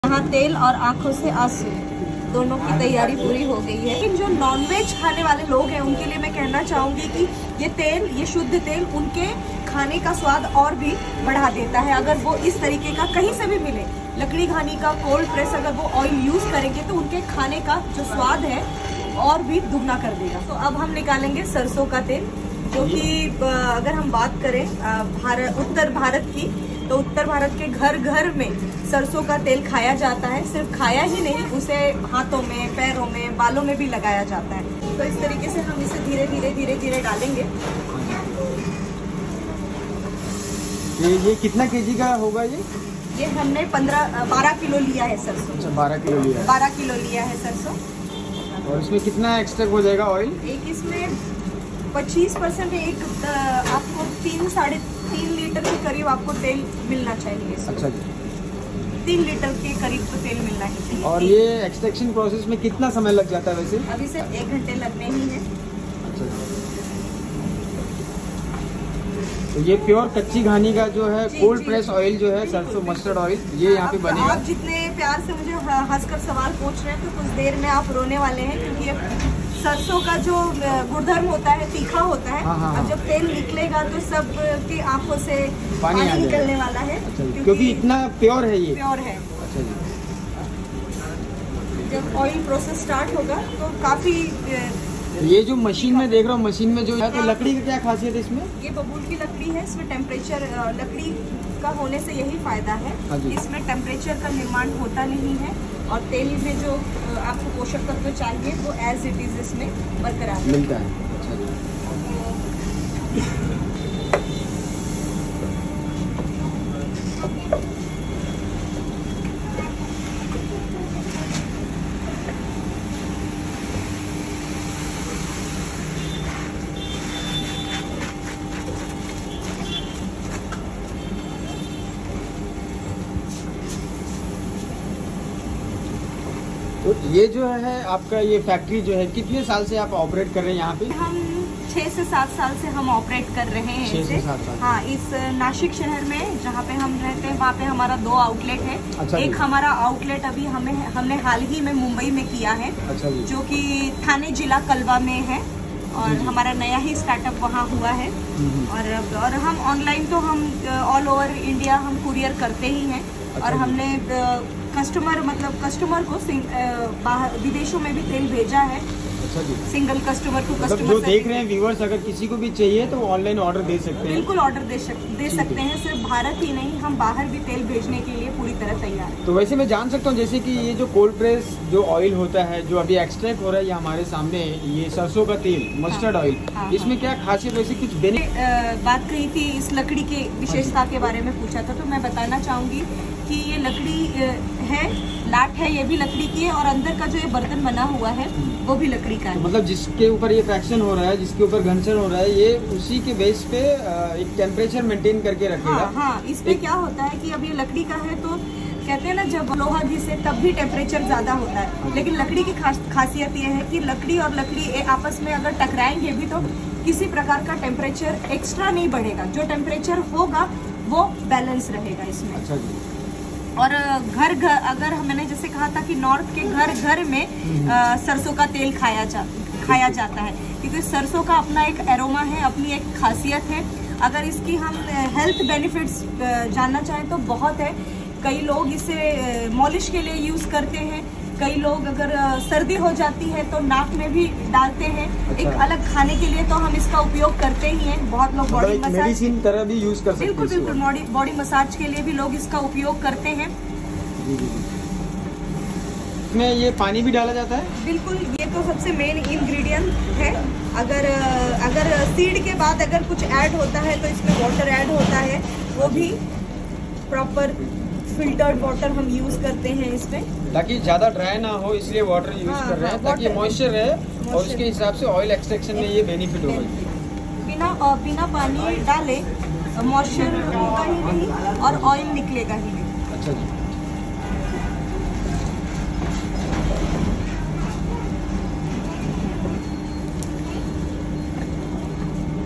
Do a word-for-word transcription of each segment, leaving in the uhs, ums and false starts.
यहाँ तेल और आंखों से आंसू दोनों की तैयारी पूरी हो गई है। लेकिन जो नॉनवेज खाने वाले लोग हैं उनके लिए मैं कहना चाहूँगी कि ये तेल, ये शुद्ध तेल उनके खाने का स्वाद और भी बढ़ा देता है। अगर वो इस तरीके का कहीं से भी मिले, लकड़ी घानी का कोल्ड प्रेस, अगर वो ऑयल यूज़ करेंगे तो उनके खाने का जो स्वाद है और भी दुगना कर देगा। तो अब हम निकालेंगे सरसों का तेल, जो कि अगर हम बात करें भारत उत्तर भारत की, तो उत्तर भारत के घर घर में सरसों का तेल खाया जाता है। सिर्फ खाया ही नहीं, उसे हाथों में, पैरों में, बालों में भी लगाया जाता है। तो इस तरीके से हम इसे धीरे धीरे धीरे धीरे डालेंगे। ये ये कितना केजी का होगा ये? ये हमने पंद्रह बारह किलो लिया है सरसों। अच्छा, बारह किलो लिया है। बारह किलो लिया है सरसों। और इसमें कितना एक्सट्रैक्ट हो जाएगा ऑयल? एक इसमें पच्चीस परसेंट, एक आपको तीन साढ़े तीन लीटर के करीब आपको तेल मिलना चाहिए। अच्छा जी, तीन लीटर के करीब तो तेल मिलना ही चाहिए। और ये एक्सट्रैक्शन प्रोसेस में कितना समय लग जाता है वैसे? अभी से एक घंटे लगने ही है। अच्छा, तो ये प्योर कच्ची घानी का जो है कोल्ड प्रेस ऑयल जो है, सरसों मस्टर्ड ऑयल, ये यहाँ पे बनेगा। आप जितने प्यार से मुझे हंसकर सवाल पूछ रहे हैं तो कुछ देर में आप रोने वाले हैं, क्योंकि ये सरसों का जो गुणधर्म होता है तीखा होता है। हाँ, हाँ, अब जब तेल निकलेगा तो सब की आंखों से पानी, पानी निकलने वाला है। अच्छा, क्योंकि इतना प्योर है ये। प्योर है। अच्छा जी। जब ऑयल प्रोसेस स्टार्ट होगा तो काफी, ये जो मशीन में देख रहा हूँ, मशीन में जो है, तो लकड़ी का क्या खासियत है इसमें? ये बबूल की लकड़ी है। इसमें टेम्परेचर, लकड़ी का होने से यही फायदा है, इसमें टेम्परेचर का निर्माण होता नहीं है और तेल में जो आपको पोषक तत्व चाहिए वो एज इट इज इसमें बरकरार मिलता है। अच्छा जी। तो ये जो है आपका ये फैक्ट्री जो है, कितने साल से आप ऑपरेट कर रहे हैं यहाँ पे? हम छह से सात साल से हम ऑपरेट कर रहे हैं छह से सात साल। हाँ, इस नासिक शहर में जहाँ पे हम रहते हैं वहाँ पे हमारा दो आउटलेट है। अच्छा, एक हमारा आउटलेट अभी हमें हमने हाल ही में मुंबई में किया है। अच्छा जी। जो कि थाने जिला कलवा में है और हमारा नया ही स्टार्टअप वहाँ हुआ है। और और हम ऑनलाइन तो हम ऑल ओवर इंडिया हम कुरियर करते ही हैं। अच्छा, और हमने कस्टमर मतलब कस्टमर को बाहर विदेशों में भी तेल भेजा है। अच्छा जी। Single customer to customer. जो देख रहे हैं व्यूअर्स, अगर किसी को भी चाहिए तो ऑनलाइन ऑर्डर दे सकते हैं। बिल्कुल ऑर्डर दे, सक, दे सकते हैं। सिर्फ भारत ही नहीं, हम बाहर भी तेल भेजने के लिए पूरी तरह तैयार हैं। तो वैसे मैं जान सकता हूँ, जैसे कि ये जो कोल्ड प्रेस जो ऑयल होता है, जो अभी एक्सट्रैक्ट हो रहा है, ये हमारे सामने ये सरसों का तेल, मस्टर्ड ऑयल, हाँ, इसमें क्या खासियत, वैसे कुछ बेनिफिट? बात कही थी इस लकड़ी की विशेषता के बारे में पूछा था, तो मैं बताना चाहूंगी कि ये लकड़ी है, लाट है, ये भी लकड़ी की है और अंदर का जो ये बर्तन बना हुआ है वो भी लकड़ी का है। तो मतलब जिसके ऊपर ये फ्रैक्शन हो रहा है, जिसके ऊपर घर्षण हो रहा है, ये उसी के बेस पे एक टेम्परेचर मेंटेन करके रखेगा। हाँ, हाँ, इसमें क्या होता है कि अब ये लकड़ी का है तो कहते हैं ना, जब लोहा घिसे तब भी टेम्परेचर ज्यादा होता है। लेकिन लकड़ी की खास, खासियत ये है कि लकड़ी और लकड़ी आपस में अगर टकराएंगे भी तो किसी प्रकार का टेम्परेचर एक्स्ट्रा नहीं बढ़ेगा। जो टेम्परेचर होगा वो बैलेंस रहेगा इसमें। अच्छा जी। और घर घर अगर मैंने जैसे कहा था कि नॉर्थ के घर घर में आ, सरसों का तेल खाया जा खाया जाता है, क्योंकि सरसों का अपना एक एरोमा है, अपनी एक खासियत है। अगर इसकी हम हेल्थ बेनिफिट्स जानना चाहें तो बहुत है। कई लोग इसे मॉलिश के लिए यूज करते हैं। कई लोग अगर सर्दी हो जाती है तो नाक में भी डालते हैं। अच्छा। एक अलग खाने के लिए तो हम इसका उपयोग करते ही हैं। बहुत लोग बॉडी मसाज, मेडिसिन तरह भी यूज कर सकते हैं। बिल्कुल बिल्कुल, बॉडी बॉडी मसाज के लिए भी लोग इसका उपयोग करते हैं। जी जी। इसमें ये पानी भी डाला जाता है? बिल्कुल, ये तो सबसे मेन इंग्रेडिएंट है। अगर अगर सीड के बाद अगर कुछ ऐड होता है तो इसमें वाटर ऐड होता है, वो भी प्रॉपर फिल्टर्ड वाटर हम यूज करते हैं इसमें, ताकि ज्यादा ड्राई ना हो, इसलिए वाटर यूज हाँ, कर रहे हैं, हाँ, ताकि मॉइस्चर रहे और उसके हिसाब से ऑयल एक्सट्रैक्शन में ये बेनिफिट होगा। बिना बिना पानी डाले मॉइस्चर होगा ही नहीं और ऑयल निकलेगा ही नहीं। अच्छा जी।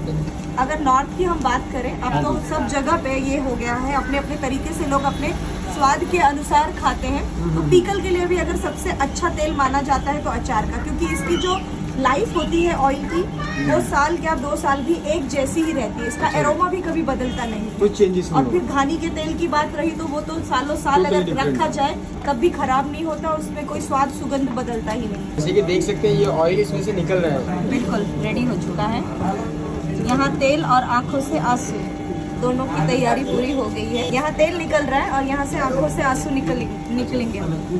अगर नॉर्थ की हम बात करें, अब तो सब जगह पे ये हो गया है, अपने अपने तरीके से लोग अपने स्वाद के अनुसार खाते हैं। तो पीकल के लिए भी अगर सबसे अच्छा तेल माना जाता है तो अचार का, क्योंकि इसकी जो लाइफ होती है ऑयल की वो साल क्या दो साल भी एक जैसी ही रहती है। इसका एरोमा भी कभी बदलता नहीं, कुछ चेंजेस नहीं। और फिर घानी के तेल की बात रही तो वो तो सालों साल अगर रखा जाए कभी खराब नहीं होता, उसमें कोई स्वाद सुगंध बदलता ही नहीं। जैसे कि देख सकते हैं ये ऑयल इसमें से निकल रहा है। बिल्कुल रेडी हो चुका है। यहाँ तेल और आंखों से आंसू दोनों की तैयारी पूरी हो गई है। यहाँ तेल निकल रहा है और यहाँ से आंखों से आंसू निकल निकलेंगे।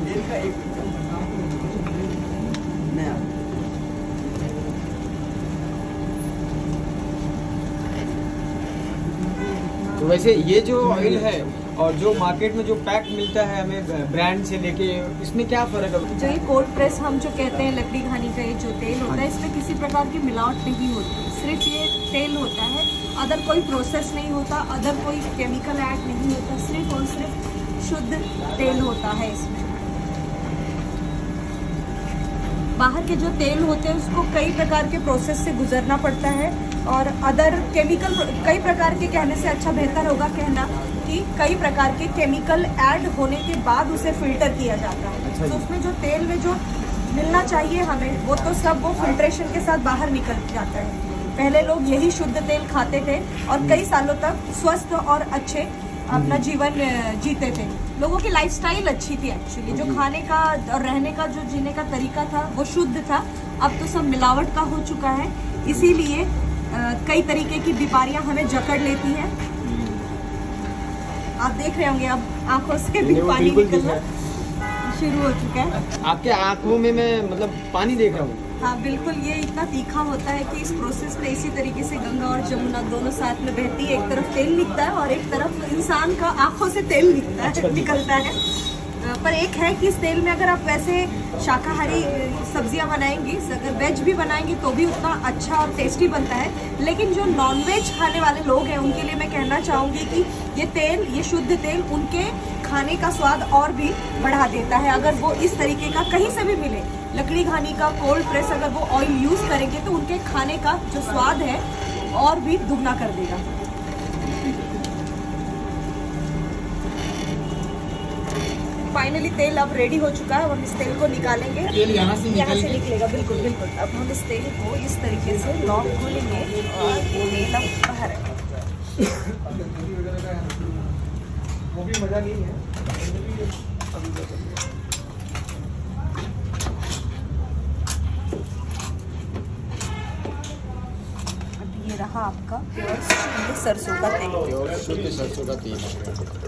तो वैसे ये जो ऑयल है और जो मार्केट में जो पैक मिलता है हमें ब्रांड से लेके, इसमें क्या फर्क है? जो ये कोल्ड प्रेस हम जो कहते हैं लकड़ी घानी का ये जो तेल होता है, इसमें किसी प्रकार की मिलावट नहीं होती, सिर्फ ये तेल होता है, अदर कोई प्रोसेस नहीं होता, अदर कोई केमिकल ऐड नहीं होता, सिर्फ और सिर्फ शुद्ध तेल होता है इसमें। बाहर के जो तेल होते हैं उसको कई प्रकार के प्रोसेस से गुजरना पड़ता है, और अदर केमिकल कई प्रकार के कहने से अच्छा बेहतर होगा कहना कि कई प्रकार के केमिकल ऐड होने के बाद उसे फिल्टर किया जाता है। अच्छा, तो उसमें जो तेल में जो मिलना चाहिए हमें वो तो सब वो फिल्ट्रेशन के साथ बाहर निकल जाता है। पहले लोग यही शुद्ध तेल खाते थे और कई सालों तक स्वस्थ और अच्छे अपना जीवन जीते थे। लोगों की लाइफस्टाइल अच्छी थी एक्चुअली, जो खाने का और रहने का जो जीने का तरीका था वो शुद्ध था। अब तो सब मिलावट का हो चुका है, इसीलिए कई तरीके की बीमारियां हमें जकड़ लेती हैं। आप देख रहे होंगे अब आंखों से भी पानी निकलना शुरू हो चुका है। आपके आंखों में मैं मतलब पानी देख रहा हूँ। हाँ बिल्कुल, ये इतना तीखा होता है कि इस प्रोसेस में इसी तरीके से गंगा और जमुना दोनों साथ में बहती है। एक तरफ तेल निकलता है और एक तरफ इंसान का आंखों से तेल निकलता है, अच्छा, निकलता है। पर एक है कि इस तेल में अगर आप वैसे शाकाहारी सब्जियां बनाएंगी, अगर वेज भी बनाएंगी तो भी उतना अच्छा और टेस्टी बनता है। लेकिन जो नॉनवेज खाने वाले लोग हैं उनके लिए मैं कहना चाहूँगी कि ये तेल, ये शुद्ध तेल उनके खाने का स्वाद और भी बढ़ा देता है। अगर वो इस तरीके का कहीं से भी मिले, लकड़ी घानी का कोल्ड प्रेस अगर वो ऑयल यूज़ करेंगे तो उनके खाने का जो स्वाद है और भी दुगना कर देगा। फाइनली तेल अब रेडी हो चुका है और इस तेल को निकालेंगे। तेल यहाँ से यहाँ से निकलेगा, बिल्कुल बिल्कुल। अब हम इस तेल को इस तरीके से लॉक खोलेंगे और तेल अब बाहर आएगा। वो भी मजा नहीं है। अब ये रहा आपका प्योर शुद्ध सरसों का तेल। प्योर शुद्ध सरसों का तेल।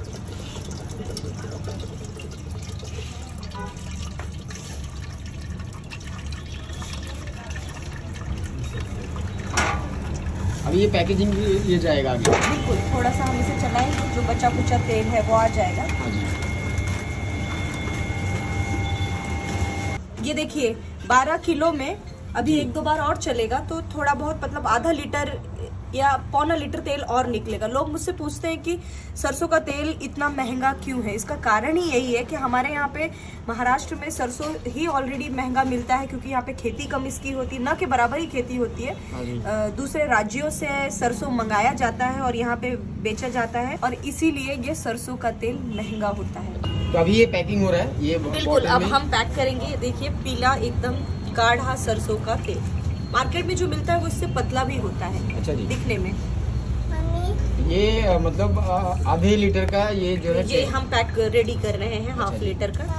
अभी ये पैकेजिंग भी ये जाएगा आगे। बिल्कुल, थोड़ा सा हम इसे चलाएंगे, जो बचा कुचा तेल है वो आ जाएगा। हाँ जी। ये देखिए बारह किलो में अभी एक दो बार और चलेगा तो थोड़ा बहुत मतलब आधा लीटर या पौना लीटर तेल और निकलेगा। लोग मुझसे पूछते हैं कि सरसों का तेल इतना महंगा क्यों है। इसका कारण ही यही है कि हमारे यहाँ पे महाराष्ट्र में सरसों ही ऑलरेडी महंगा मिलता है, क्योंकि यहाँ पे खेती कम इसकी होती है, न के बराबर ही खेती होती है। दूसरे राज्यों से सरसों मंगाया जाता है और यहाँ पे बेचा जाता है, और इसीलिए ये सरसों का तेल महंगा होता है। तो अभी ये पैकिंग हो रहा है, ये बिल्कुल अब हम पैक करेंगे। देखिए पीला एकदम गाढ़ा सरसों का तेल मार्केट में जो मिलता है वो इससे पतला भी होता है। अच्छा जी। दिखने में ये मतलब आधे लीटर का ये जो है ये हम पैक रेडी कर रहे हैं हाफ अच्छा लीटर का।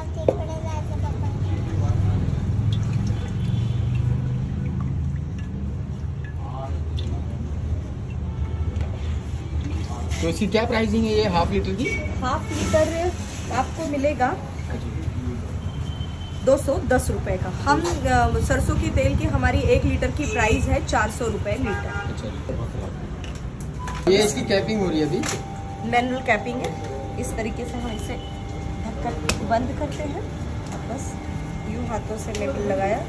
तो इसकी क्या प्राइसिंग है ये हाफ लीटर की? हाफ लीटर आपको मिलेगा दो सौ दस रुपए का। हम सरसों की तेल की हमारी एक लीटर की प्राइस है चार सौ रुपए लीटर। अच्छा। ये इसकी कैपिंग हो रही है अभी? मैनुअल कैपिंग है। इस तरीके से हम इसे ढककर बंद करते हैं। बस यूं हाथों से लेबल लगाया,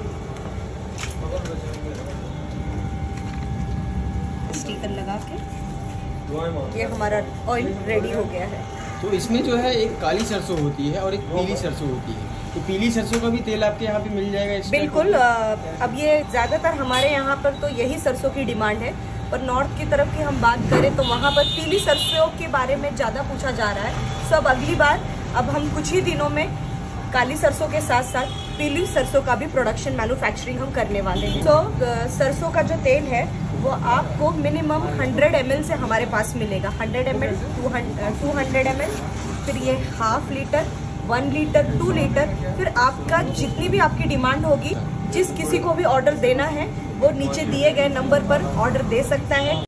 स्टिकर लगा के ये हमारा ऑयल रेडी हो गया है। तो इसमें जो है एक काली सरसों होती है और एक पीली सरसों होती है, तो पीली सरसों का भी तेल आपके यहाँ पे मिल जाएगा? बिल्कुल। अब ये ज्यादातर हमारे यहाँ पर तो यही सरसों की डिमांड है। और नॉर्थ की तरफ की हम बात करें तो वहाँ पर पीली सरसों के बारे में ज़्यादा पूछा जा रहा है। सब अगली बार अब हम कुछ ही दिनों में काली सरसों के साथ साथ पीली सरसों का भी प्रोडक्शन मैन्युफैक्चरिंग हम करने वाले हैं। तो सरसों का जो तेल है वो आपको मिनिमम हंड्रेड एम एल से हमारे पास मिलेगा। Hundred M L, two hundred M L, फिर ये half litre, one litre, two litre, फिर आपका जितनी भी आपकी डिमांड होगी, जिस किसी को भी ऑर्डर देना है वो नीचे दिए गए नंबर पर ऑर्डर दे सकता है।